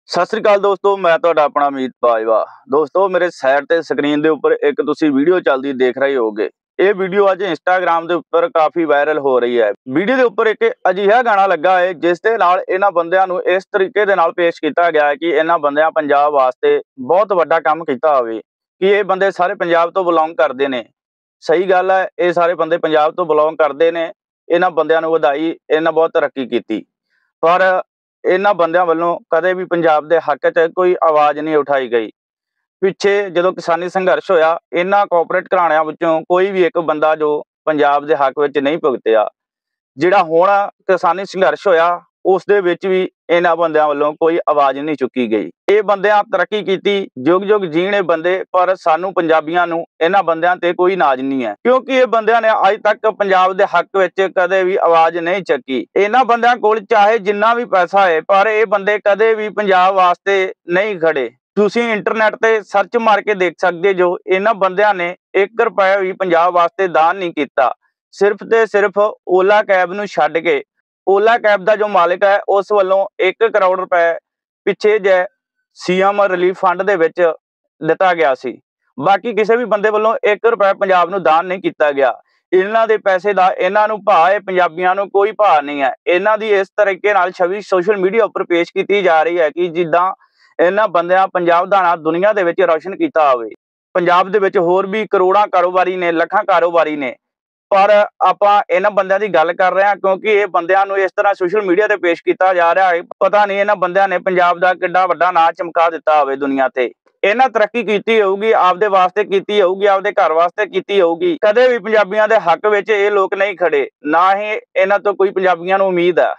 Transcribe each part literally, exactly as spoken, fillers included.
सत श्री अकाल दोस्तों, मैं तुहाडा अपना अमित बाजवा। दोस्तों मेरे साइड ते स्क्रीन के उपर एक तुसीं वीडियो चलती देख रहे होगे। ये वीडियो अज इंस्टाग्राम के उपर काफ़ी वायरल हो रही है। वीडियो के उपर एक अजिहा गाना लगा है जिस दे नाल इन्हां बंदियां नूं इस तरीके दे नाल पेश किया गया है कि इन्हां बंदियां पंजाब वास्ते बहुत वड्डा काम कीता होवे कि ये बंदे सारे पंजाब तो बिलोंग करते हैं। सही गल है, ये सारे बंदे पंजाब तो बिलोंग करते हैं। इन्हां बंदियां नूं वधाई, इन्हां बहुत तरक्की की, पर इन्हां बंदियां वल्लों कदे भी पंजाब के हक च कोई आवाज़ नहीं उठाई गई। पिछे जदों किसानी संघर्ष होया, इन्हां कॉरपोरेट घराणियां विचों कोई भी एक बंदा जो पंजाब के हक विच नहीं भुगतिया। जिहड़ा हुण किसानी संघर्ष होया उस दे विच भी इन्हां बंदियां वल्लों कोई आवाज़ नहीं चुकी गई। ये बंदियां तरक्की कीती, जुग जुग जीण ये बंदे, पर सानू पंजाबियां नूं इन्हां बंदियां ते कोई नाज नहीं है, क्योंकि ये बंदियां ने अज तक पंजाब के हक विच कदे भी आवाज़ नहीं चकी। इन्हां बंदियां कोल चाहे जिन्ना भी पैसा है, पर ये बंदे कदे भी पंजाब वास्ते नहीं खड़े। तुसीं इंटरनेट ते सर्च मार के देख सकते जो इन्हां बंदियां ने एक रुपया भी पंजाब वास्ते दान नहीं किया। सिर्फ ते सिर्फ ओला कैब नूं छड्ड के, ओला कैब का जो मालिक है उस वल्लों एक करोड़ रुपए पिछे जे सी एम रिलीफ फंड दे विच दिता गया सी। बाकी किसी भी बंदे वल्लों एक रुपया पंजाब नूं दान नहीं किया गया। इन्हां दे पैसे दा इन्हां नूं भाव है, पंजाबियां नूं कोई भाव नहीं है। इन्हां दी इस तरीके नाल छवि सोशल मीडिया उपर पेश की जा रही है कि जिद्दां इन्हां बंदियां पंजाब दा नाम दुनिया दे विच रोशन कीता होवे। पंजाब दे विच होर भी करोड़ां कारोबारी ने, लखां कारोबारी ने, पर आपां इन्हां बंदियां दी गल कर रहे हैं क्योंकि ये बंदियां नूं इस तरह सोशल मीडिया ते पेश किया जा रहा है। पता नहीं इन्हां बंदियां ने पंजाब दा किड्डा वड्डा नां चमका दिता होवे दुनिया ते। इन्हां तरक्की कीती होऊगी, आपदे वास्ते कीती होऊगी, आपदे घर वास्ते कीती होऊगी। कदे भी पंजाबियां दे हक विच ये लोग नहीं खड़े, ना ही इन्हां तों कोई पंजाबियां नूं उम्मीद है।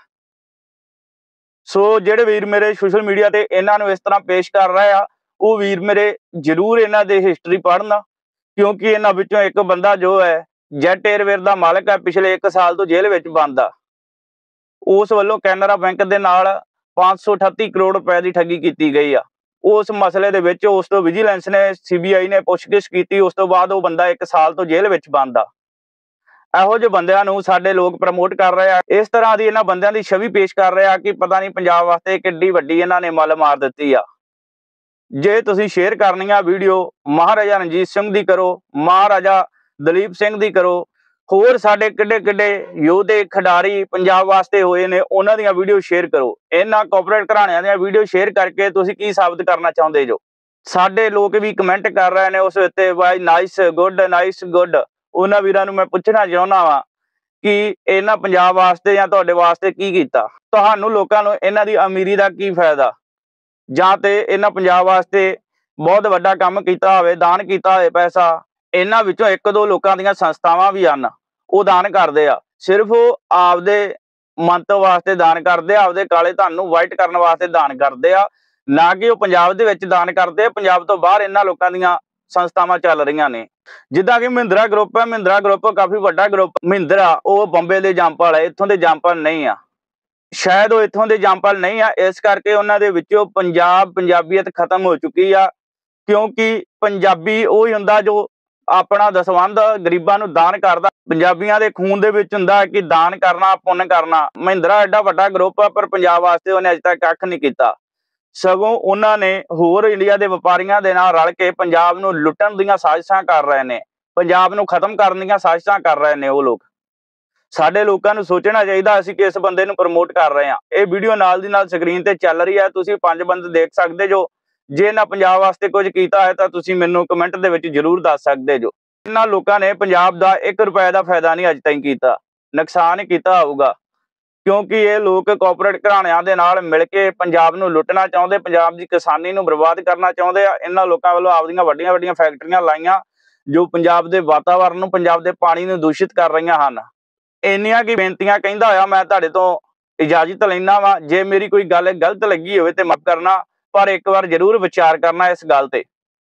सो जिहड़े वीर मेरे सोशल मीडिया ते इन्हां नूं इस तरह पेश कर रहे आ, वो वीर मेरे जरूर इन्हां दे हिस्टरी पढ़न, क्योंकि इन्हां विचों एक बंदा जो है जैट एयरवेज दा मालिक है, पिछले एक साल तो जेल विच बंद आ। उस वल्लों कैनरा बैंक दे नाल पांच सौ अठत्ती करोड़ रुपए की ठगी की गई आ। उस मसले दे विच उस तो विजिलेंस ने, सी बी आई ने पुछगिछ की, उस तो बाद वो बंदा एक साल तो जेल विच बंद आ। ਇਹੋ ਜਿਹੇ ਬੰਦਿਆਂ ਨੂੰ ਸਾਡੇ लोग प्रमोट कर रहे हैं। इस तरह की इन्हां बंदियां दी छवि पेश कर रहे हैं कि पता नहीं पंजाब वास्ते किड्डी वड्डी इन्हां ने मल मार दित्ती आ। जे तुसीं शेयर करनी आ वीडियो महाराजा रणजीत सिंह दी करो, महाराजा दलीप सिंह दी करो, होर साडे किड्डे किड्डे योधे खिडारी पंजाब वास्ते होए ने उन्हां दीयां वीडियो शेयर करो। इन्हां कॉरपोरेट घराणियां दीयां वीडियो शेयर करके तुसीं की साबित करना चाहुंदे जो? साडे लोग भी कमेंट कर रहे हैं उस उत्ते वाई नाइस गुड नाइस गुड। उन्हां वीरां नूं मैं पुछना चाहुंदा वां कि इन्हां पंजाब वास्ते जां तुहाडे वास्ते की कीता? तुहानूं लोकां नूं इन्हां दी अमीरी दा की फायदा? जां ते इन्हां पंजाब वास्ते बहुत वड्डा काम कीता होवे, दान कीता होवे पैसा। इन्हां विचों एक दो लोकां दीयां संस्थावां भी हन, वो दान करदे आ। सिर्फ वो आपदे मंत वास्ते दान करदे आ, आपदे काले धन नूं वाइट करन वास्ते दान करदे आ, ना कि वो पंजाब दे विच दान करदे। पंजाब तो बाहर इन्हां लोकां दीयां संस्थावां चल रहीआं ने, जिद्दां कि महिंद्रा ग्रुप है। महिंद्रा ग्रुप काफ़ी वड्डा ग्रुप। महिंद्रा वो बंबे दे जंपल है, इत्थों दे जंपल नहीं आ। शायद वो इत्थों दे जंपल नहीं आ, इस करके उन्हां दे विचों पंजाब पंजाबीयत खत्म हो चुकी आ, क्योंकि पंजाबी वो ही हुंदा जो अपना दसवंध गरीबां नूं दान करदा। पंजाबियां दे खून दे विच हुंदा कि दान करना, पुन्न करना। महिंद्रा एडा वड्डा ग्रुप आ, पर पंजाब वास्ते उहने अजे तक कख नहीं कीता। सगों उन्हां ने होर इंडिया के व्यापारियों के नाल रल के पंजाब नूं लुट्टण दीयां साजिशां कर रहे हैं, पंजाब नूं खत्म करन दीयां साजिशां कर रहे हैं वो लोग। साडे लोकां नूं सोचना चाहिए असीं किस बंदे नूं प्रमोट कर रहे हैं। ये वीडियो नाल दी नाल स्क्रीन ते चल रही है, तुसीं पंज बंदे देख सकदे जो। जे इन्हां पंजाब वास्ते कुछ कीता है तां तुसीं मैनूं कमेंट दे विच जरूर दस सकदे जो। इन्हां लोकां ने पंजाब दा एक रुपए दा फायदा नहीं अज ताईं कीता, नुकसान ही कीता होऊगा, क्योंकि ये लोग कॉरपोरेट घराणियां दे नाल मिल के पंजाब नूं लुट्टना चाहुंदे, पंजाब दी किसानी नूं बर्बाद करना चाहुंदे आ। इन्हां लोकां वल्लों आपदीयां वड्डियां वड्डियां फैक्टरीआं लाईआं जो पंजाब दे वातावरण नूं, पंजाब दे पानी नूं दूषित कर रहीआं हन। इन्नियां की बेनतियां कहंदा होया मैं तुहाडे तों इजाजत लैना वां। जे मेरी कोई गल गलत लगी होवे ते माफ करना, पर एक बार जरूर विचार करना इस गल ते।